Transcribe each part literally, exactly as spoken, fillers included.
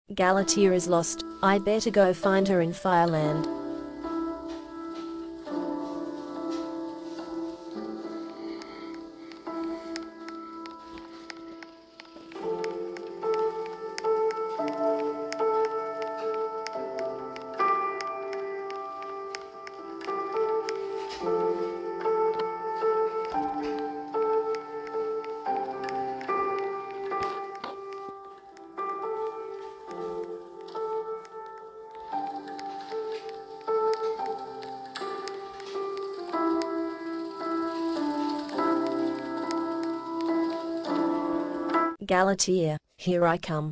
Galatea is lost. I better go find her in Fireland. Galatea, here I come.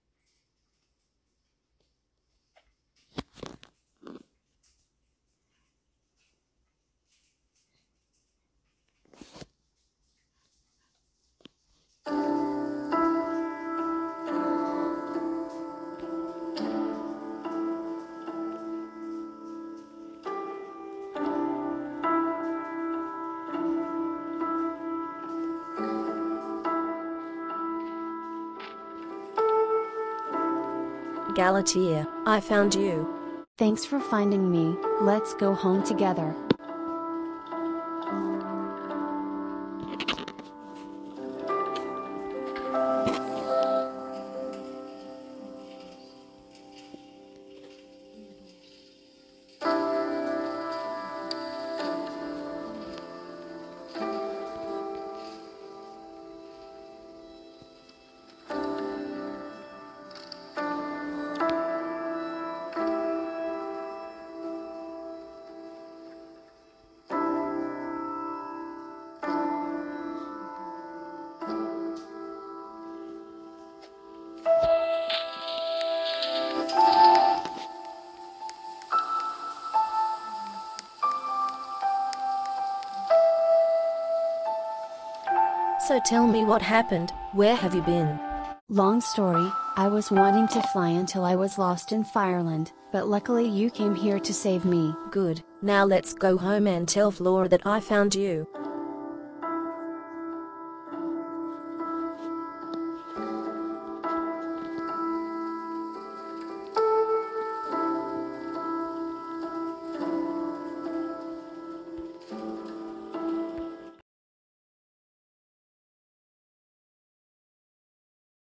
Galatea, I found you. Thanks for finding me. Let's go home together. So tell me what happened. Where have you been? Long story, I was wanting to fly until I was lost in Fireland, but luckily you came here to save me. Good. Now let's go home and tell Flora that I found you.